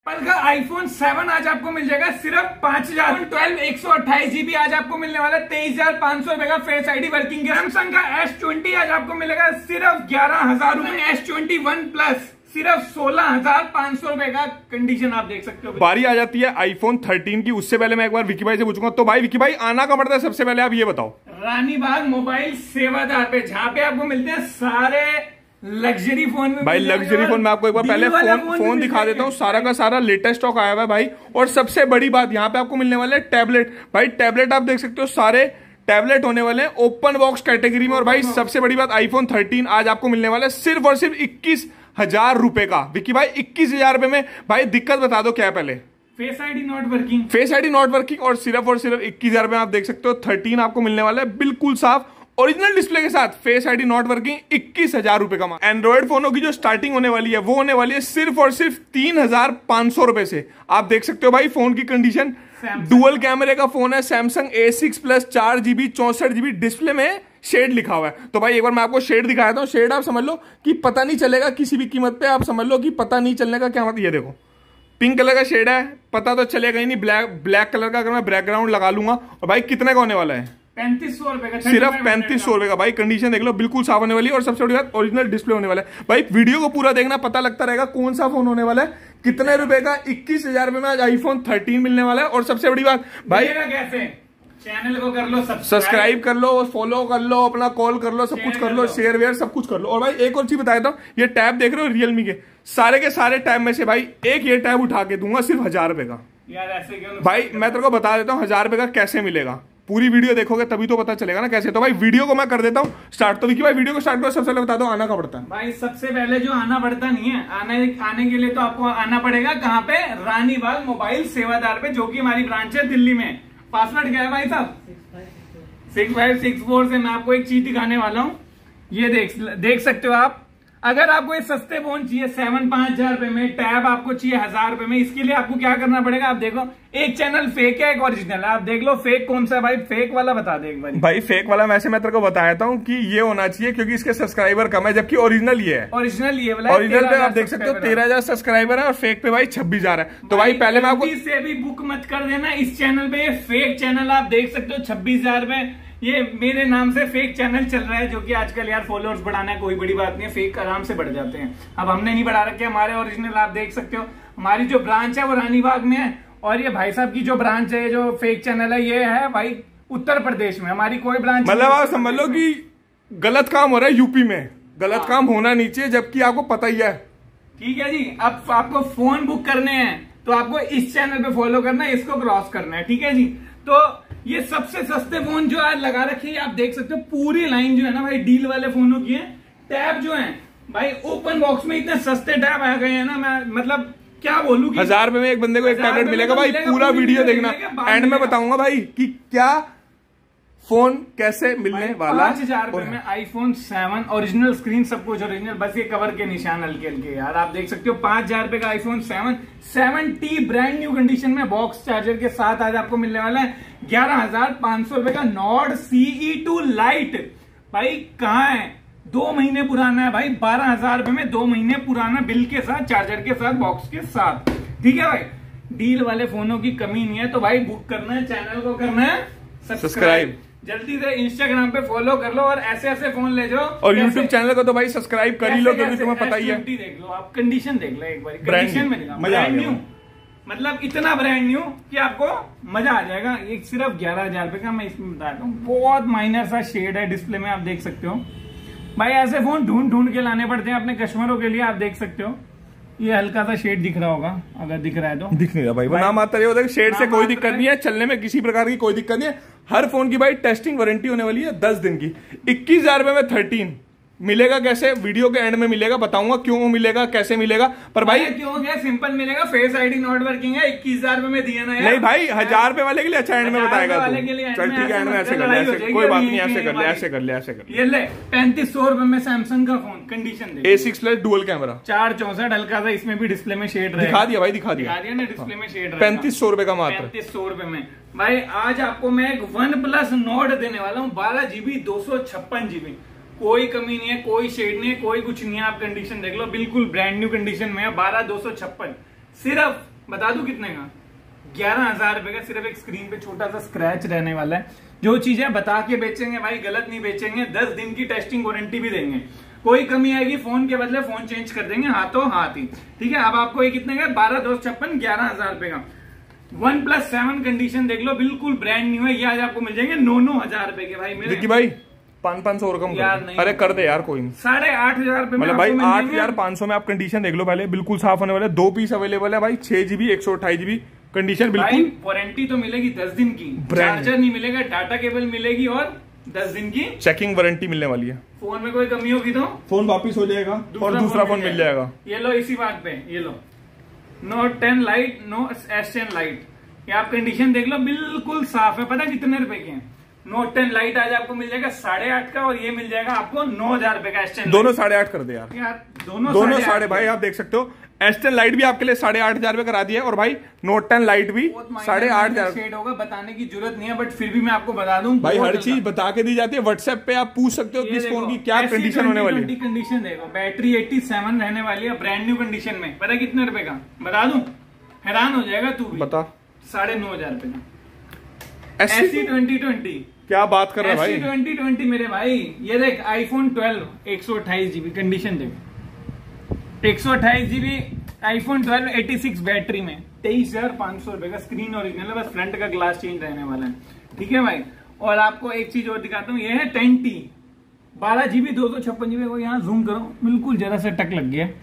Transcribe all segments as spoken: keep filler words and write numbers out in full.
Apple का iPhone seven आज आपको मिल जाएगा सिर्फ पांच हजार ट्वेल्व एक सौ अट्ठाईस जीबी आज आपको मिलने वाला है तेईस हजार पांच सौ रुपए का फेस आईडी वर्किंग। सैमसंग का एस ट्वेंटी आज आपको मिलेगा सिर्फ ग्यारह हजार रुपए। एस ट्वेंटी वन प्लस सिर्फ सोलह हजार पांच सौ रुपए का कंडीशन आप देख सकते हो। बारी आ जाती है आईफोन थर्टीन की। उससे पहले मैं एक बार विकी भाई से पूछूंगा, तो भाई विकी भाई आना कहाँ पड़ता है सबसे पहले आप ये बताओ। रानीबाग मोबाइल सेवादार पे, जहाँ पे आपको मिलते हैं सारे लग्जरी फोन में। भाई लग्जरी फोन मैं आपको एक बार पहले फोन फोन, फोन दिखा देता हूँ। सारा का सारा लेटेस्ट स्टॉक आया हुआ है भाई। और सबसे बड़ी बात यहाँ पे आपको मिलने वाला है टैबलेट। भाई टैबलेट आप देख सकते हो, सारे टैबलेट होने वाले हैं ओपन बॉक्स कैटेगरी में। और भाई सबसे बड़ी बात आईफोन थर्टीन आज आपको मिलने वाला है सिर्फ और सिर्फ इक्कीस हजार रुपए का। विकी भाई इक्कीस हजार रुपए में। भाई दिक्कत बता दो क्या है पहले। Face ID not working, face ID not working और सिर्फ और सिर्फ इक्कीस हजार रुपए आप देख सकते हो। थर्टीन आपको मिलने वाला है बिल्कुल साफ ओरिजिनल डिस्प्ले के साथ, फेस आईडी नॉट वर्किंग, इक्कीस हजार रुपए का। एंड्रॉइड फोनों की जो स्टार्टिंग होने वाली है वो होने वाली है सिर्फ और सिर्फ तीन हजार पांच सौ रुपए से। आप देख सकते हो भाई फोन की कंडीशन। डुअल कैमरे का फोन है सैमसंग ए सिक्स प्लस, चार जीबी चौसठ जीबी डिस्प्ले में शेड लिखा हुआ है। तो भाई एक बार मैं आपको शेड दिखाया था। शेड आप समझ लो कि पता नहीं चलेगा किसी भी कीमत पे। आप समझ लो कि पता नहीं चलने का क्या मतलब। ये देखो पिंक कलर का शेड है, पता तो चलेगा ही नहीं। ब्लैक ब्लैक कलर का अगर मैं बैकग्राउंड लगा लूंगा। और भाई कितने का होने वाला है? पैंतीस सौ रुपए का, सिर्फ पैंतीस सौ रुपए का। भाई कंडीशन देख लो बिल्कुल साफ होने वाली है। और सबसे बड़ी बात ओरिजिनल डिस्प्ले होने वाला है। भाई वीडियो को पूरा देखना, पता लगता रहेगा कौन सा फोन होने वाला है, कितने रुपए का। इक्कीस हजार रुपए में आज आईफोन थर्टीन मिलने वाला है। और सबसे बड़ी बात भाई कैसे चैनल को कर लो सब्सक्राइब कर लो, फॉलो कर लो, अपना कॉल कर लो, सब कुछ कर लो, शेयर वेयर सब कुछ कर लो। और भाई एक और चीज बताया था, ये टैब देख रहे हो रियलमी के, सारे के सारे टैब में से भाई एक ये टैब उठा के दूंगा सिर्फ हजार रुपए का। यार ऐसे क्यों? भाई मैं तेरे को बता देता हूँ हजार रुपए का कैसे मिलेगा। पूरी वीडियो देखोगे तभी तो पता चलेगा ना कैसे। तो भाई वीडियो को मैं कर देता हूँ स्टार्ट। तो विकी भाई वीडियो को स्टार्ट करो। सबसे पहले बता दो आना कहाँ पड़ता है। भाई सबसे पहले जो आना पड़ता नहीं है, आने आने के लिए तो आपको आना पड़ेगा कहाँ पे? रानीबाग मोबाइल सेवादार पे, जो कि हमारी ब्रांच है दिल्ली में। पासवर्ड क्या है भाई साहब? सिक्स फाइव सिक्स फोर से मैं आपको एक चीज दिखाने वाला हूँ। ये देख देख सकते हो आप। अगर आपको ये सस्ते फोन चाहिए सेवन पांच हजार रुपए में, टैब आपको चाहिए हजार रुपए में, इसके लिए आपको क्या करना पड़ेगा? आप देखो एक चैनल फेक है, एक ओरिजिनल है। आप देख लो फेक कौन सा है भाई। फेक वाला बता दे एक बार। भाई फेक वाला वैसे मैं तेरे को बताया हूँ कि ये होना चाहिए क्योंकि इसके सब्सक्राइबर कम है, जबकि ओरिजिनल ये है। ओरिजिनल ये वाला, ओरिजिनल पे आप देख सकते हो तेरह हजार सब्सक्राइबर है और फेक पे भाई छब्बीस हजार है। तो भाई पहले मैं आपको से भी बुक मत कर देना इस चैनल पे। ये फेक चैनल आप देख सकते हो छब्बीस हजार में। ये मेरे नाम से फेक चैनल चल रहा है, जो कि आजकल यार फॉलोअर्स बढ़ाना है कोई बड़ी बात नहीं है, फेक आराम से बढ़ जाते हैं। अब हमने नहीं बढ़ा रखे, हमारे ओरिजिनल आप देख सकते हो। हमारी जो ब्रांच है वो रानीबाग में है। और ये भाई साहब की जो ब्रांच है, जो फेक चैनल है, ये है भाई उत्तर प्रदेश में। हमारी कोई ब्रांच मतलब आप समझ लो कि गलत काम हो रहा है यूपी में। गलत हाँ। काम होना नहीं चाहिए, जबकि आपको पता ही है। ठीक है जी। अब आपको फोन बुक करने हैं तो आपको इस चैनल पे फॉलो करना है, इसको क्रॉस करना है। ठीक है जी। तो ये सबसे सस्ते फोन जो आज लगा रखे हैं आप देख सकते हो। पूरी लाइन जो है ना भाई डील वाले फोनों की है। टैब जो है भाई ओपन बॉक्स में इतने सस्ते टैब आ गए हैं ना, मैं मतलब क्या बोलूं कि हजार रुपए में एक बंदे को एक टैबलेट मिलेगा। भाई पूरा वीडियो देखना, एंड में बताऊंगा भाई कि क्या फोन कैसे मिलने वाला। पांच हजार रुपए में आईफोन सेवन ओरिजिनल स्क्रीन सब कुछ ओरिजिनल, बस ये कवर के निशान हल्के हल्के यार आप देख सकते हो। पांच हजार रुपए का iPhone seven seven T brand new condition में बॉक्स चार्जर के साथ आज आपको मिलने वाला है ग्यारह हजार पांच सौ रुपए का नॉर्ड सीई टू लाइट। भाई कहाँ है? दो महीने पुराना है भाई। बारह हजार रुपए में दो महीने पुराना बिल के साथ, चार्जर के साथ, बॉक्स के साथ। ठीक है भाई, डील वाले फोनों की कमी नहीं है। तो भाई बुक करना है, चैनल को करना है सब्सक्राइब, जल्दी से इंस्टाग्राम पे फॉलो कर लो और ऐसे ऐसे फोन ले जाओ। और यूट्यूब चैनल को तो भाई सब्सक्राइब कर ही लो क्योंकि तुम्हें पता ही है। देख लो आप, कंडीशन देख लो एक बार, कंडीशन में ब्रांड न्यू, मतलब इतना ब्रांड न्यू कि आपको मजा आ जाएगा। एक सिर्फ ग्यारह हजार रुपए का मैं इसमें बताता हूँ। बहुत माइनर सा शेड है डिस्प्ले में, आप देख सकते हो। भाई ऐसे फोन ढूंढ ढूंढ के लाने पड़ते हैं अपने कस्टमरों के लिए। आप देख सकते हो ये हल्का सा शेड दिख रहा होगा, अगर दिख रहा है तो। दिख नहीं रहा भाई, नाम आता है शेड से कोई दिक्कत नहीं है, चलने में किसी प्रकार की कोई दिक्कत नहीं है। हर फोन की भाई टेस्टिंग वारंटी होने वाली है दस दिन की। इक्कीस हजार रुपए में थर्टीन मिलेगा कैसे? वीडियो के एंड में मिलेगा, बताऊंगा क्यों मिलेगा, कैसे मिलेगा। पर भाई क्यों क्या सिंपल मिलेगा, फेस आईडी नॉट वर्किंग है। इक्कीस हजार रुपए में दिया ना यार। नहीं भाई हजार रुपए वाले के लिए अच्छा एंड में बताएगा तू। चल ठीक है, एंड में ऐसे कर ले, ऐसे कोई बात नहीं, ऐसे कर ले, ऐसे कर ले, ऐसे कर ले। ये ले पैंतीस सौ रुपए में सैमसंग का phone, condition A six plus dual camera, चार चौसठ हल्का सा, इसमें भी डिस्प्ले में शेड दिखा दिया भाई, दिखा दिया ना डिस्प्ले में शेड। पैंतीस सौ रुपए का मात्र, पैंतीस सौ रुपए में। भाई आज आपको मैं एक वन प्लस नोट देने वाला हूँ, बारह जीबी दो सौ छप्पन जीबी। कोई कमी नहीं है, कोई शेड नहीं है, कोई कुछ नहीं है। आप कंडीशन देख लो, बिल्कुल ब्रांड न्यू कंडीशन में है। बारह दो सौ छप्पन सिर्फ बता दूं कितने का? ग्यारह हजार रुपए का। सिर्फ एक स्क्रीन पे छोटा सा स्क्रैच रहने वाला है। जो चीजें बता के बेचेंगे भाई, गलत नहीं बेचेंगे। दस दिन की टेस्टिंग वारंटी भी देंगे। कोई कमी आएगी फोन के बदले फोन चेंज कर देंगे हाथों हाथ ही, ठीक है। अब आपको ये कितने का? बारह दो छप्पन, ग्यारह हजार रुपए का। वन प्लस सेवन कंडीशन देख लो, बिल्कुल ब्रांड न्यू है। ये आज आपको मिल जाएंगे नौ नौ हजार रुपए के भाई मेरे भाई। पाँच पाँच सौ और कम यार नहीं, अरे कर दे यार कोई नहीं। साढ़े आठ हजार रुपए मतलब भाई आठ हजार पाँच सौ में आप कंडीशन देख लो पहले, बिल्कुल साफ होने वाले। दो पीस अवेलेबल है भाई, छह जीबी एक सौ अट्ठाईस जीबी कंडीशन बिल्कुल। वारंटी तो मिलेगी दस दिन की, चार्जर नहीं मिलेगा, डाटा केबल मिलेगी और दस दिन की चेकिंग वारंटी मिलने वाली है। फोन में कोई कमी होगी तो फोन वापिस हो जाएगा और दूसरा फोन मिल जाएगा। ये लो इसी बात पे, ये लो note ten lite, no S ten lite. ये आप कंडीशन देख लो, बिल्कुल साफ है। पता है कितने रुपए के हैं? नोट टेन लाइट आज आपको मिल जाएगा साढ़े आठ का, और ये मिल जाएगा आपको नौ हजार रुपए का। एस टेन दोनों साढ़े आठ कर दे यार, यार दोनों दोनों साढ़े। भाई आप देख सकते हो एस टेन लाइट भी आपके लिए साढ़े आठ हजार रुपए करा दिया है, और भाई नोट टेन लाइट भी साढ़े आठ हजार शेड होगा। बताने की जरूरत नहीं है, बट फिर भी मैं आपको बता दूं भाई, हर चीज बता के दी जाती है। व्हाट्सएप पे आप पूछ सकते हो किस फोन की क्या कंडीशन होने वाली है। कंडीशन देखो, बैटरी सत्तासी रहने वाली है ब्रांड न्यू कंडीशन में। पता है कितने रुपए का? बता दूं, हैरान हो जाएगा तू भी। बता। साढ़े नौ हजार रुपए का। SC twenty twenty. क्या बात कर रहा है भाई? ट्वेंटी ट्वेंटी मेरे भाई। ये देख आईफोन ट्वेल्व एक सौ अट्ठाईस जीबी कंडीशन देख, एक सौ अट्ठाईस GB iPhone twelve eighty six battery में तेईस हजार पांच सौ रुपए का। स्क्रीन ओरिजिनल है, बस फ्रंट का ग्लास चेंज रहने वाला है, ठीक है भाई। और आपको एक चीज और दिखाता हूँ, ये है टेन टी बारह जीबी दो सौ छप्पन जीबी को। यहाँ जूम करो, बिल्कुल जरा सा टक लग गया।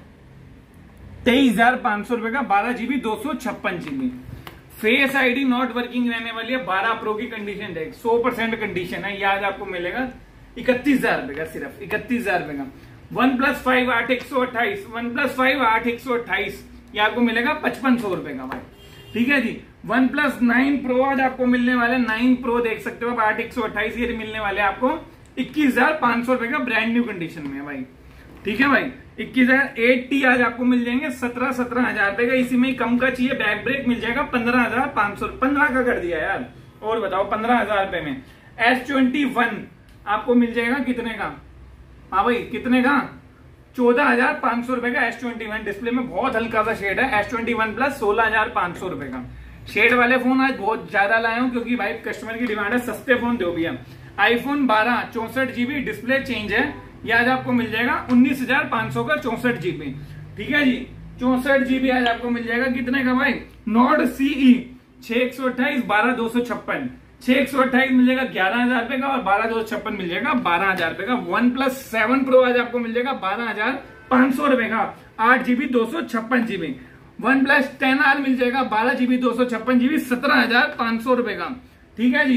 तेईस हजार पांच सौ रुपए का, बारह जीबी दो सौ छप्पन GB. Face ID not working रहने वाली है। बारह प्रो की कंडीशन देख, सौ परसेंट कंडीशन है। ये आज आपको मिलेगा इकतीस हजार रुपए का, सिर्फ इकतीस हजार रुपए का। वन प्लस फाइव आठ एक सौ अट्ठाईस, वन प्लस फाइव आठ एक सौ अट्ठाईस, ये आपको मिलेगा पचपन सौ रुपए का भाई, ठीक है जी। वन प्लस नाइन प्रो आज आपको मिलने वाले, नाइन प्रो देख सकते हो आप, आठ एक सौ अट्ठाईस, ये मिलने वाले आपको इक्कीस हजार पांच सौ रुपए का, ब्रांड न्यू कंडीशन में है भाई, ठीक है भाई। इक्कीस हजार एट टी आज आपको मिल जाएंगे सत्रह सत्रह हजार रुपए का। इसी में कम का चाहिए, बैक ब्रेक मिल जाएगा पंद्रह हजार पांच सौ, पंद्रह का कर दिया यार। और बताओ पंद्रह हजार रुपए में एस ट्वेंटी वन आपको मिल जाएगा कितने का? हाँ भाई कितने का? चौदह हजार पांच सौ रुपए का एस ट्वेंटी वन। डिस्प्ले में बहुत हल्का सा शेड है। एस ट्वेंटी वन प्लस सोलह हजार पांच सौ रुपए का। शेड वाले फोन आज बहुत ज्यादा लाए हूं, क्योंकि भाई कस्टमर की डिमांड है, सस्ते फोन दो भैया। आईफोन बारह चौसठ जीबी डिस्प्ले चेंज है, ये आज आपको मिल जाएगा उन्नीस हजार पांच सौ का, चौसठ जीबी, ठीक है जी। चौसठ जीबी आज आपको मिल जाएगा कितने का भाई? नॉर्ड सीई छह एक सौ अट्ठाईस, बारह दो सौ छप्पन, छह एक सौ अट्ठाईस मिल जाएगा ग्यारह हजार रुपए का, और बारह दो सौ छप्पन मिल जाएगा बारह हजार रुपए का। वन प्लस सेवन प्रो आज आपको मिल जाएगा बारह हजार पांच सौ रुपए का, आठ जीबी दो सौ छप्पन GB. OnePlus ten R मिल जाएगा बारह जीबी दो सौ छप्पन जीबी, सत्रह हजार पांच सौ रुपए का, ठीक है जी।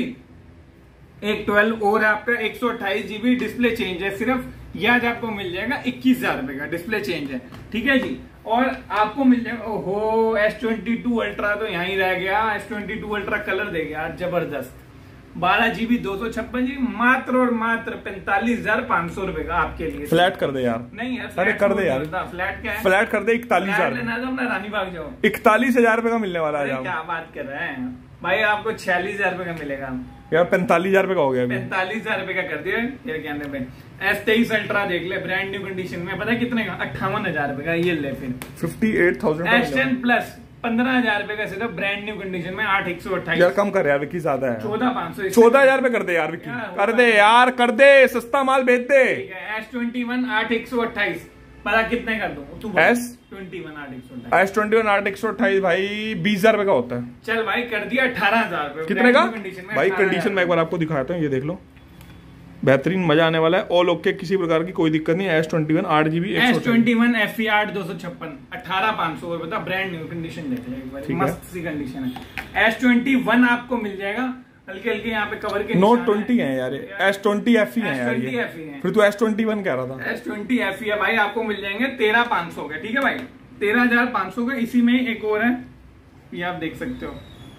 एक ट्वेल्व और आपका एक सौ अट्ठाईस जीबी डिस्प्ले चेंज है सिर्फ, यह आज आपको मिल जाएगा इक्कीस हजार रुपए का, डिस्प्ले चेंज है, ठीक है जी। और आपको मिल जाएगा, ओहो एस ट्वेंटी टू अल्ट्रा तो यहीं रह गया। S twenty two ultra colour दे गया जबरदस्त, बारह जीबी दो सौ छप्पन जीबी, मात्र और मात्र पैंतालीस हजार पांच सौ रुपए का आपके लिए। फ्लैट कर दे यार। नहीं यार, अरे कर दे यार, फ्लैट क्या है? फ्लैट कर दे इकतालीस हजार रानी बाग जाओ, इकतालीस हजार रुपए का मिलने वाला है। क्या बात कर रहे हैं भाई, आपको छियालीस हजार रुपए का मिलेगा यार, पैंतालीस हजार रुपए का हो गया। पैंतालीस हजार रुपए का कर दिया ये कहने पे। एस तेईस अल्ट्रा देख ले, ब्रांड न्यू कंडीशन में, पता है कितने का? अट्ठावन हजार रुपए का, ये ले फिर fifty eight thousand. S ten plus पंद्रह हजार रुपए का सिर्फ, ब्रांड न्यू कंडीशन में, आठ एक सौ अट्ठाईस। यार कम कर यार विक्की, ज्यादा है। चौदह पांच सौ, चौदह हजार रुपए कर दे यार विक्की, कर दे यार, कर दे, सस्ता माल बेच दे। एस ट्वेंटी वन आठ एक सौ अट्ठाईस, पता कितने कर दूं? एस ट्वेंटी वन आठ एक सौ अट्ठाईस, एस ट्वेंटी वन आठ एक सौ अट्ठाईस भाई बीस हजार रुपए का होता है। चल भाई कर दिया अठारह हजार रुपए। कितने का भाई? कंडीशन में एक बार आपको दिखाता हूँ, ये देख लो, बेहतरीन, मजा आने वाला है। ऑल ओके, किसी प्रकार की कोई दिक्कत नहीं। एस ट्वेंटी वन आठ GB S twenty one F E आठ दो सौ छप्पन, अठारह पांच सौ बता, ब्रांड न्यू कंडीशन देख ले एक बार, मस्त सी कंडीशन है। एस ट्वेंटी वन आपको मिल जाएगा, हल्के हल्के यहाँ पे कवर के नोट ट्वेंटी है यार, एस ट्वेंटी एफ ई है यार ये, फिर तू एस ट्वेंटी वन कह रहा था। एस ट्वेंटी एफ ई है भाई, आपको मिल जाएंगे तेरह पांच सौ के, ठीक है भाई, तेरह हजार पांच सौ का। इसी में एक और है, ये आप देख सकते हो,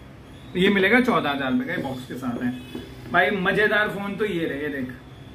ये मिलेगा चौदह हजार रुपए का, बॉक्स के साथ है भाई। मजेदार फोन तो ये रहे, देख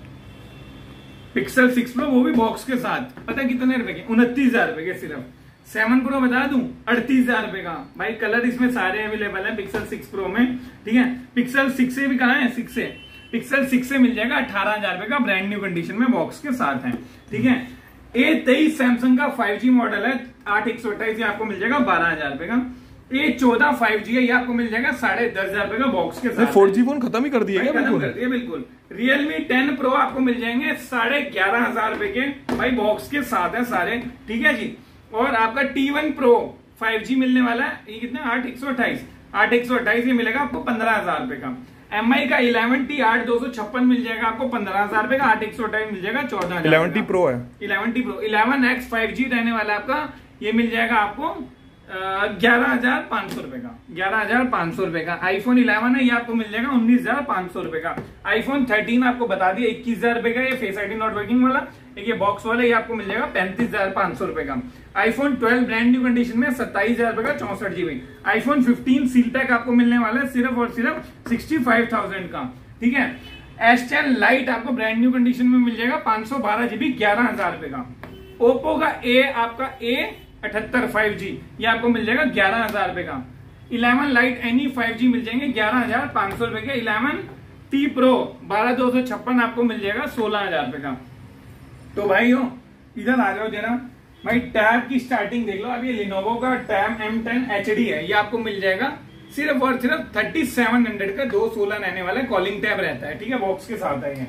पिक्सल सिक्स प्रो, वो भी बॉक्स के साथ। पता है कितने रुपए के? उनतीस हजार रुपए के सिर्फ। सेवन प्रो बता दूं, अड़तीस हजार रुपए का भाई। कलर इसमें सारे अवेलेबल है पिक्सल सिक्स प्रो में, ठीक है। पिक्सल सिक्स से भी कहा है, सिक्स से, पिक्सल सिक्स से मिल जाएगा अठारह हजार रुपए का, ब्रांड न्यू कंडीशन में, बॉक्स के साथ है, ठीक है। ए तेईस सैमसंग का फाइव जी मॉडल है, आठ एक सौ अट्ठाईस आपको मिल जाएगा बारह हजार रुपए का। ये चौदह फाइव जी है, ये आपको मिल जाएगा साढ़े दस हजार रुपए का बॉक्स के साथ। फोर जी फोन खत्म ही कर दिया क्या? खत्म कर दिया बिल्कुल। रियलमी टेन प्रो आपको मिल जाएंगे साढ़े ग्यारह हजार रुपए के भाई, बॉक्स के साथ है सारे, ठीक है जी। और आपका T one pro five G मिलने वाला है, ये कितना आठ एक सौ अट्ठाईस आठ एक सौ अट्ठाईस ये मिलेगा आपको पंद्रह हजार रुपए का। एम आई का इलेवन टी आठ दो सौ छप्पन मिल जाएगा आपको पंद्रह हजार रुपए का, आठ एक सौ अट्ठाईस मिल जाएगा चौदह हजार। इलेवन टी प्रो है, eleven T pro eleven X five G रहने वाला आपका, ये मिल जाएगा आपको ग्यारह हजार पांच सौ रुपए का, ग्यारह हजार पांच सौ रुपए का। आईफोन इलेवन है, ये आपको मिल जाएगा उन्नीस हजार पांच सौ रुपए का। आईफोन थर्टीन आपको बता दिया इक्कीस हजार रुपए का, ये फेस आईडी नॉट वर्किंग वाला, एक ये बॉक्स वाला, ये आपको मिल जाएगा पैंतीस हजार पांच सौ रुपए का। IPhone twelve brand new condition में सत्ताईस हजार रुपए का चौसठ GB. IPhone fifteen seal pack आपको मिलने वाला है सिर्फ और सिर्फ सिक्सटी फाइव थाउजेंड का, ठीक है। एस टेन लाइट आपको ब्रांड न्यू कंडीशन में मिल जाएगा पांच सौ बारह जीबी ग्यारह हजार रुपए का। ओप्पो का ए आपका ए अठहत्तर फाइव जी, ये आपको मिल जाएगा ग्यारह हजार रुपए का। Eleven lite NE five G मिल जाएंगे ग्यारह हजार पांच सौ रुपए के। इलेवन टी प्रो बारह दो सौ छप्पन आपको मिल जाएगा सोलह हजार रुपए का। तो भाई हो इधर आ जाओ जरा भाई, टैब की स्टार्टिंग देख लो। अब ये लिनोवो का tab M ten H D है, ये आपको मिल जाएगा सिर्फ और सिर्फ थर्टी सेवन हंड्रेड का, दो सोलह रहने वाला कॉलिंग टैब रहता है, ठीक है, बॉक्स के साथ है।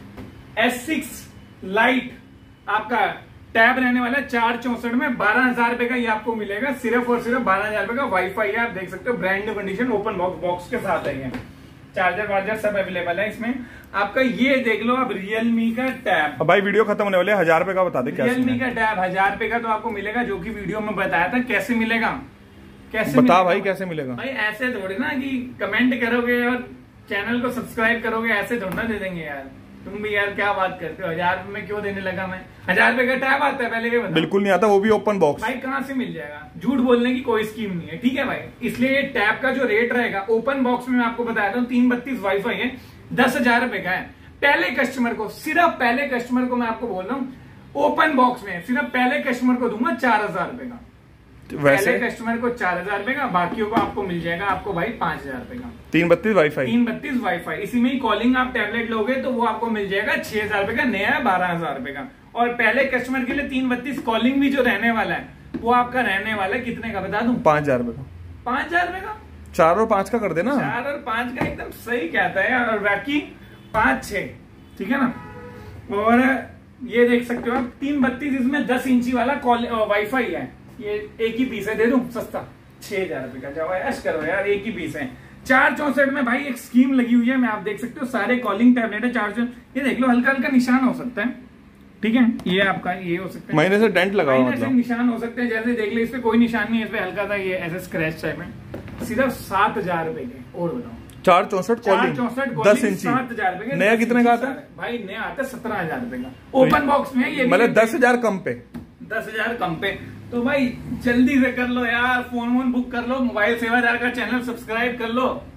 एस सिक्स लाइट आपका टैब रहने वाला है चार चौसठ में बारह हजार रुपए का, ये आपको मिलेगा सिर्फ और सिर्फ बारह हजार रुपए का। वाईफाई है, आप देख सकते हो brand new condition open box, box के साथ है। ये चार्जर वार्जर सब अवेलेबल है इसमें आपका। ये देख लो अब रियलमी का टैब, भाई वीडियो खत्म होने वाले, हजार रुपए का बता दे क्या। रियलमी का टैब हजार रुपए का तो आपको मिलेगा, जो कि वीडियो में बताया था। कैसे मिलेगा, कैसे बता मिलेगा? भाई कैसे मिलेगा? भाई ऐसे थोड़ी ना कि कमेंट करोगे और चैनल को सब्सक्राइब करोगे, ऐसे थोड़ा ना दे देंगे यार। तुम भी यार क्या बात करते हो, हजार रुपए में क्यों देने लगा मैं? हजार रुपए का टैब आता है पहले के बताओ। बिल्कुल नहीं आता, वो भी ओपन बॉक्स। भाई कहाँ से मिल जाएगा, झूठ बोलने की कोई स्कीम नहीं है, ठीक है भाई। इसलिए ये टैब का जो रेट रहेगा ओपन बॉक्स में मैं आपको बताया था, तीन बत्तीस वाईफाई है, दस हजार रुपए का है। पहले कस्टमर को, सिर्फ पहले कस्टमर को मैं आपको बोल रहा हूँ, ओपन बॉक्स में सिर्फ पहले कस्टमर को दूंगा चार हजार रुपए का। वैसे पहले कस्टमर को चार हजार रुपए का, बाकियों को आपको मिल जाएगा आपको भाई पांच हजार रुपए का। तीन बत्तीस वाईफाई, तीन बत्तीस वाईफाई, इसी में ही कॉलिंग आप टैबलेट लोगे तो वो आपको मिल जाएगा छह हजार रुपए का, नया है बारह हजार रुपए का। और पहले कस्टमर के लिए तीन बत्तीस कॉलिंग भी जो रहने वाला है वो आपका रहने वाला है कितने का बता दूं? पांच हजार रुपए का। पांच हजार रुपए का, चार और पांच का कर देना। चार और पांच का एकदम सही कहता है यार, और बाकी पांच छह, ठीक है ना। और ये देख सकते हो आप तीन बत्तीस, इसमें दस इंची वाला वाईफाई है, ये एक ही पीस है, दे दूं सस्ता छह हजार रुपए का। जाओ ऐश करो यार, एक ही पीस है। चार चौसठ में भाई एक स्कीम लगी हुई है, मैं आप देख सकते हो सारे कॉलिंग टैबलेट है चार चौसठ। ये देख लो हल्का हल्का निशान हो सकता है, ठीक है, ये आपका ये हो सकता है, महीने से डेंट लगा हुआ मतलब निशान हो सकते हैं। जैसे देख लो इस पे कोई निशान नहीं है, इस पे हल्का था ये ऐसे स्क्रैच टाइप में। सिर्फ सात हजार रुपए के, और बताओ चार चौसठ कॉलिंग चौसठ दस इंची, सात हजार रुपए। नया कितने का आता है भाई? नया आता है सत्रह हजार रुपए का, ओपन बॉक्स में। ये मतलब दस हजार कम पे, दस हजार कम पे। तो भाई जल्दी से कर लो यार, फोन वोन बुक कर लो, मोबाइल सेवा हजार का चैनल सब्सक्राइब कर लो।